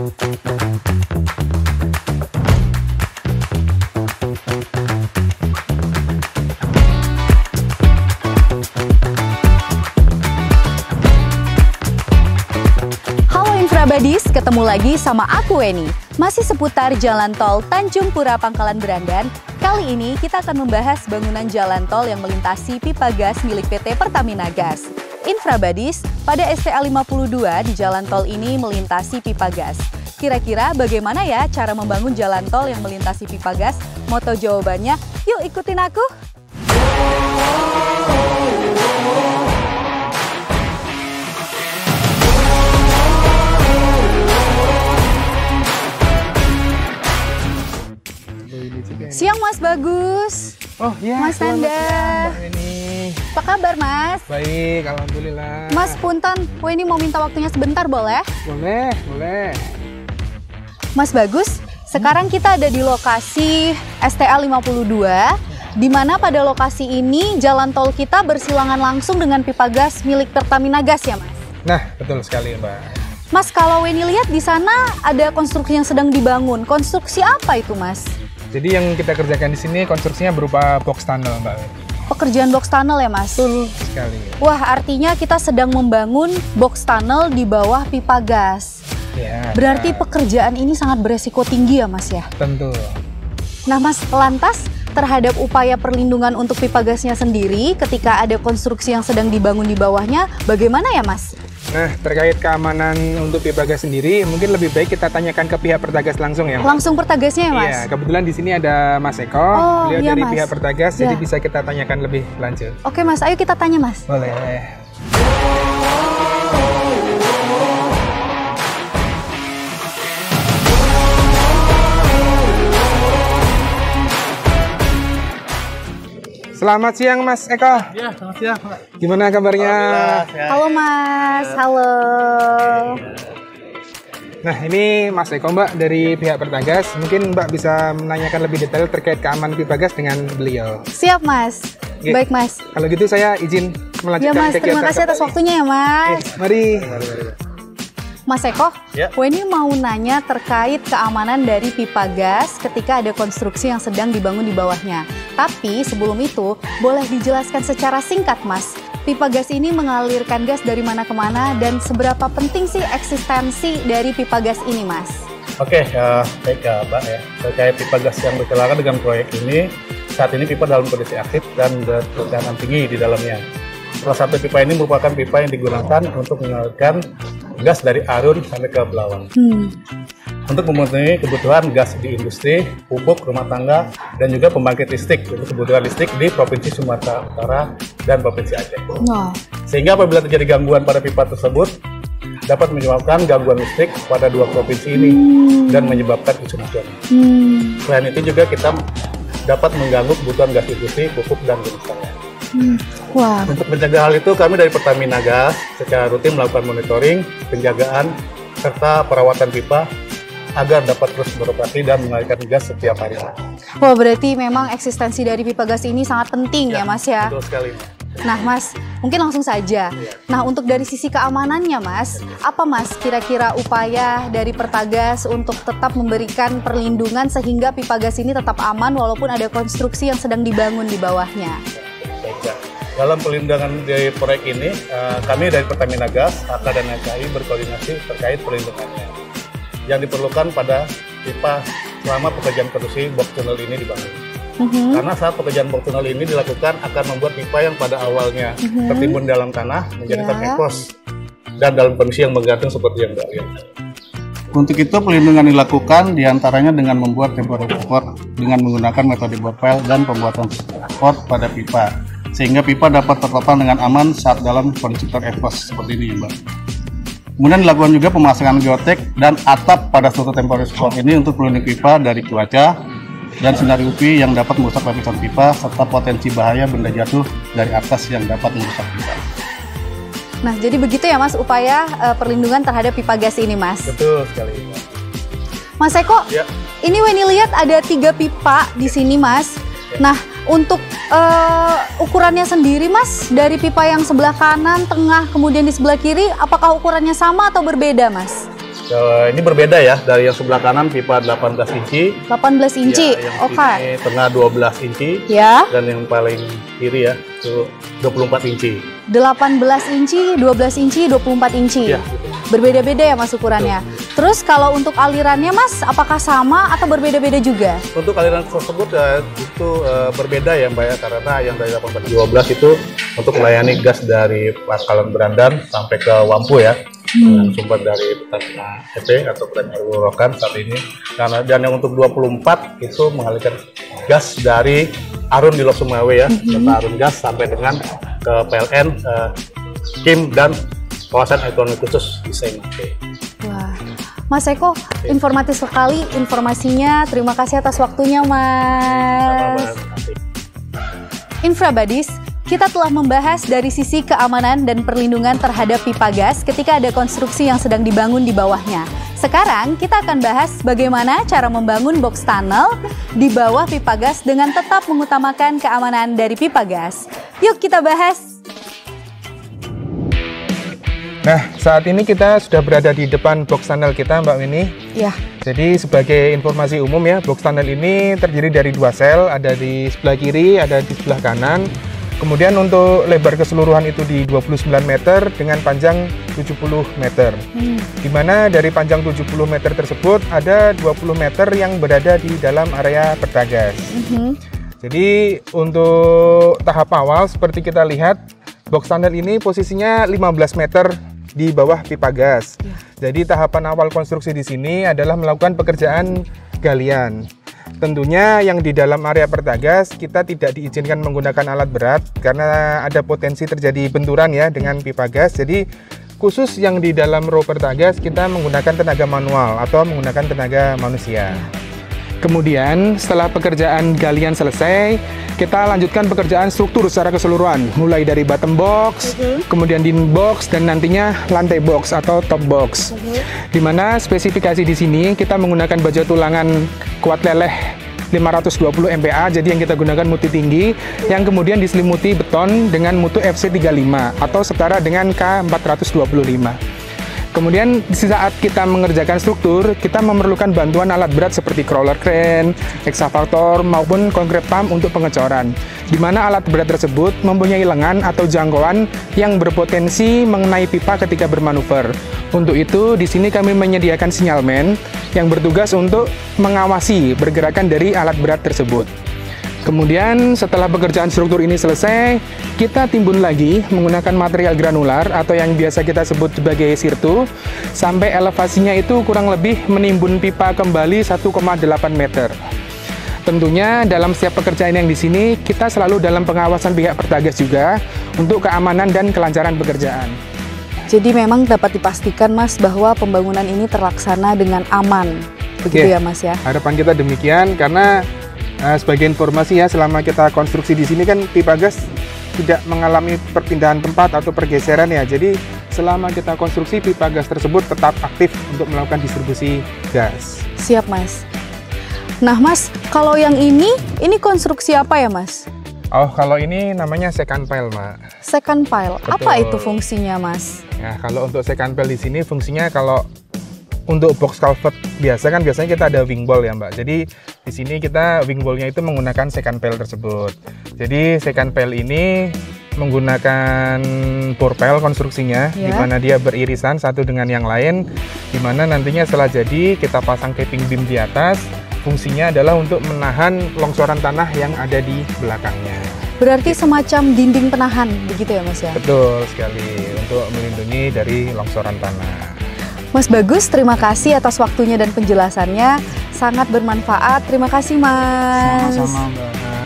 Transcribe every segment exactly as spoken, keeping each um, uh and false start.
Badis, ketemu lagi sama aku Weni. Masih seputar jalan tol Tanjung Pura Pangkalan Berandan. Kali ini kita akan membahas bangunan jalan tol yang melintasi pipa gas milik P T Pertamina Gas. Infrabadis, pada S T A lima puluh dua di jalan tol ini melintasi pipa gas. Kira-kira bagaimana ya cara membangun jalan tol yang melintasi pipa gas? Mau tahu jawabannya? Yuk ikutin aku. Siang Mas Bagus. Oh iya, Mas Nanda. Ini. Apa kabar Mas? Baik, alhamdulillah. Mas Punten, aku ini mau minta waktunya sebentar boleh? Boleh, boleh. Mas Bagus, sekarang kita ada di lokasi S T A lima puluh dua, di mana pada lokasi ini jalan tol kita bersilangan langsung dengan pipa gas milik Pertamina Gas ya Mas? Nah, betul sekali Mbak. Mas, kalau Weni lihat di sana ada konstruksi yang sedang dibangun. Konstruksi apa itu Mas? Jadi yang kita kerjakan di sini konstruksinya berupa box tunnel, Mbak. Pekerjaan box tunnel ya, Mas? Betul sekali. Wah, artinya kita sedang membangun box tunnel di bawah pipa gas. Ya. Berarti nah. pekerjaan ini sangat beresiko tinggi ya, Mas ya? Tentu. Nah, Mas, lantas terhadap upaya perlindungan untuk pipa gasnya sendiri ketika ada konstruksi yang sedang dibangun di bawahnya, bagaimana ya, Mas? Nah, terkait keamanan untuk pipa gas sendiri, mungkin lebih baik kita tanyakan ke pihak Pertagas langsung ya, Mas? Langsung Pertagasnya ya, Mas? Iya, kebetulan di sini ada Mas Eko, oh, beliau iya, dari Mas. pihak Pertagas, ya. jadi bisa kita tanyakan lebih lanjut. Oke, Mas, ayo kita tanya, Mas. Boleh. Selamat siang Mas Eko. Ya, selamat siang Pak. Gimana kabarnya? Halo Mas, halo. Nah ini Mas Eko Mbak dari pihak Pertagas. Mungkin Mbak bisa menanyakan lebih detail terkait keamanan pipa gas dengan beliau. Siap Mas, Oke. Baik Mas. Kalau gitu saya izin melanjutkan Ya Mas, kegiatan. terima kasih atas waktunya ya Mas. Eh, mari. Mas Eko, Ya. Weni mau nanya terkait keamanan dari pipa gas ketika ada konstruksi yang sedang dibangun di bawahnya. Tapi sebelum itu, boleh dijelaskan secara singkat Mas, pipa gas ini mengalirkan gas dari mana ke mana dan seberapa penting sih eksistensi dari pipa gas ini Mas? Oke, uh, baik ya Mbak ya. Terkait pipa gas yang berkelana dengan proyek ini, saat ini pipa dalam kondisi aktif dan bertekanan tinggi di dalamnya. Salah satu pipa ini merupakan pipa yang digunakan untuk mengalirkan gas dari Arun sampai ke Belawang. Hmm. Untuk memenuhi kebutuhan gas di industri, pupuk, rumah tangga, dan juga pembangkit listrik untuk kebutuhan listrik di Provinsi Sumatera Utara dan Provinsi Aceh. Nah. Sehingga apabila terjadi gangguan pada pipa tersebut, dapat menyebabkan gangguan listrik pada dua provinsi ini Hmm. dan menyebabkan kesulitan. Hmm. Selain itu juga kita dapat mengganggu kebutuhan gas industri, pupuk, dan rumah tangga. Hmm. Wah. Untuk mencegah hal itu, kami dari Pertamina Gas secara rutin melakukan monitoring, penjagaan, serta perawatan pipa agar dapat terus beroperasi dan mengalirkan gas setiap hari. Wah, berarti memang eksistensi dari pipa gas ini sangat penting ya, ya Mas ya? Betul sekali. Nah Mas, mungkin langsung saja. Nah untuk dari sisi keamanannya Mas, apa Mas kira-kira upaya dari Pertagas untuk tetap memberikan perlindungan sehingga pipa gas ini tetap aman walaupun ada konstruksi yang sedang dibangun di bawahnya? Baik, ya. Dalam perlindungan dari proyek ini, uh, kami dari Pertamina Gas, A K dan N K I berkoordinasi terkait perlindungannya yang diperlukan pada pipa selama pekerjaan konstruksi box tunnel ini dibangun. Mm-hmm. Karena saat pekerjaan box tunnel ini dilakukan akan membuat pipa yang pada awalnya mm-hmm. tertimbun dalam tanah menjadi yeah. terkepos dan dalam kondisi yang menggantung seperti yang Mbak lihat. Untuk itu perlindungan dilakukan diantaranya dengan membuat temporary support dengan menggunakan metode bot pile dan pembuatan support pada pipa sehingga pipa dapat tertopang dengan aman saat dalam kondisi terkepos seperti ini ya Mbak. Kemudian dilakukan juga pemasangan geotek dan atap pada suatu temporary support ini untuk melindungi pipa dari cuaca dan sinar U V yang dapat merusak lapisan pipa serta potensi bahaya benda jatuh dari atas yang dapat merusak pipa. Nah, jadi begitu ya Mas upaya uh, perlindungan terhadap pipa gas ini Mas? Betul sekali. Mas Eko, ya. Ini Weni lihat ada tiga pipa di sini Mas. Ya. Nah, untuk uh, ukurannya sendiri Mas, dari pipa yang sebelah kanan, tengah, kemudian di sebelah kiri, apakah ukurannya sama atau berbeda Mas? Uh, ini berbeda ya, dari yang sebelah kanan pipa delapan belas inci. delapan belas inci, Ya, oke. Okay. Ini tengah dua belas inci. Ya. Dan yang paling kiri ya, itu dua puluh empat inci. delapan belas inci, dua belas inci, dua puluh empat inci. Ya. Berbeda-beda ya Mas ukurannya. Betul. Terus kalau untuk alirannya Mas, apakah sama atau berbeda-beda juga? Untuk aliran tersebut uh, itu uh, berbeda ya Mbak ya, karena yang dari delapan belas dua belas itu untuk melayani gas dari Pangkalan Berandan sampai ke Wampu ya. Hmm. Sumber dari Pertamina E P atau Pertamina Rokan saat ini. Karena dan yang untuk dua puluh empat itu mengalirkan gas dari Arun di Lok Sumawe ya, hmm. Arun gas sampai dengan ke P L N, uh, Kim dan kawasan ekonomi khusus di Sengke. Wah, Mas Eko, informatif sekali informasinya. Terima kasih atas waktunya, Mas. Infrabuddies, kita telah membahas dari sisi keamanan dan perlindungan terhadap pipa gas ketika ada konstruksi yang sedang dibangun di bawahnya. Sekarang kita akan bahas bagaimana cara membangun box tunnel di bawah pipa gas dengan tetap mengutamakan keamanan dari pipa gas. Yuk kita bahas. Nah, saat ini kita sudah berada di depan box tunnel kita, Mbak Winnie. Ya. Jadi sebagai informasi umum ya, box tunnel ini terdiri dari dua sel, ada di sebelah kiri, ada di sebelah kanan. Kemudian untuk lebar keseluruhan itu di dua puluh sembilan meter dengan panjang tujuh puluh meter. Hmm. Di mana dari panjang tujuh puluh meter tersebut ada dua puluh meter yang berada di dalam area Pertagas. Hmm. Jadi untuk tahap awal seperti kita lihat, box tunnel ini posisinya lima belas meter di bawah pipa gas. Ya. Jadi tahapan awal konstruksi di sini adalah melakukan pekerjaan galian. Tentunya yang di dalam area Pertagas kita tidak diizinkan menggunakan alat berat karena ada potensi terjadi benturan ya dengan pipa gas. Jadi khusus yang di dalam row Pertagas kita menggunakan tenaga manual atau menggunakan tenaga manusia. Kemudian setelah pekerjaan galian selesai, kita lanjutkan pekerjaan struktur secara keseluruhan, mulai dari bottom box, uh-huh. kemudian din box, dan nantinya lantai box atau top box. Uh-huh. Di mana spesifikasi di sini kita menggunakan baja tulangan kuat leleh lima ratus dua puluh M P A, jadi yang kita gunakan mutu tinggi, yang kemudian diselimuti beton dengan mutu F C tiga puluh lima atau setara dengan K empat ratus dua puluh lima. Kemudian di saat kita mengerjakan struktur, kita memerlukan bantuan alat berat seperti crawler crane, excavator, maupun concrete pump untuk pengecoran. Di mana alat berat tersebut mempunyai lengan atau jangkauan yang berpotensi mengenai pipa ketika bermanuver. Untuk itu, di sini kami menyediakan sinyalmen yang bertugas untuk mengawasi pergerakan dari alat berat tersebut. Kemudian setelah pekerjaan struktur ini selesai, kita timbun lagi menggunakan material granular atau yang biasa kita sebut sebagai sirtu, sampai elevasinya itu kurang lebih menimbun pipa kembali satu koma delapan meter. Tentunya dalam setiap pekerjaan yang di sini kita selalu dalam pengawasan pihak Pertagas juga untuk keamanan dan kelancaran pekerjaan. Jadi memang dapat dipastikan Mas bahwa pembangunan ini terlaksana dengan aman, begitu ya, ya Mas ya? Harapan kita demikian karena Uh, sebagai informasi ya, selama kita konstruksi di sini kan pipa gas tidak mengalami perpindahan tempat atau pergeseran ya. Jadi selama kita konstruksi pipa gas tersebut tetap aktif untuk melakukan distribusi gas. Siap Mas. Nah Mas, kalau yang ini, ini konstruksi apa ya Mas? Oh, kalau ini namanya second pile, Mak. Second pile, betul. Apa itu fungsinya Mas? Nah, kalau untuk second pile di sini fungsinya kalau untuk box culvert biasa kan biasanya kita ada wing wall ya Mbak. Jadi di sini kita wing wallnya itu menggunakan second pile tersebut. Jadi second pile ini menggunakan bore pile konstruksinya, yeah. di mana dia beririsan satu dengan yang lain, di mana nantinya setelah jadi kita pasang capping beam di atas. Fungsinya adalah untuk menahan longsoran tanah yang ada di belakangnya. Berarti semacam dinding penahan begitu ya Mas ya? Betul sekali, untuk melindungi dari longsoran tanah. Mas Bagus, terima kasih atas waktunya dan penjelasannya. Sangat bermanfaat. Terima kasih, Mas. Sama-sama, Mbak.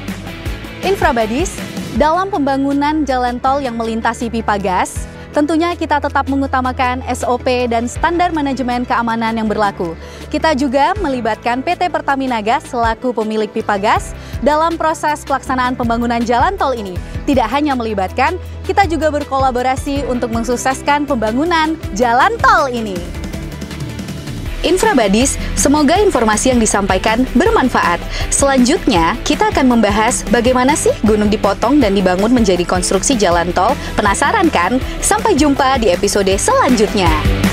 Infrabuddies, dalam pembangunan jalan tol yang melintasi pipa gas, tentunya kita tetap mengutamakan S O P dan standar manajemen keamanan yang berlaku. Kita juga melibatkan P T Pertamina Gas selaku pemilik pipa gas dalam proses pelaksanaan pembangunan jalan tol ini. Tidak hanya melibatkan, kita juga berkolaborasi untuk mensukseskan pembangunan jalan tol ini. Infrabuddies, semoga informasi yang disampaikan bermanfaat. Selanjutnya, kita akan membahas bagaimana sih gunung dipotong dan dibangun menjadi konstruksi jalan tol. Penasaran kan? Sampai jumpa di episode selanjutnya.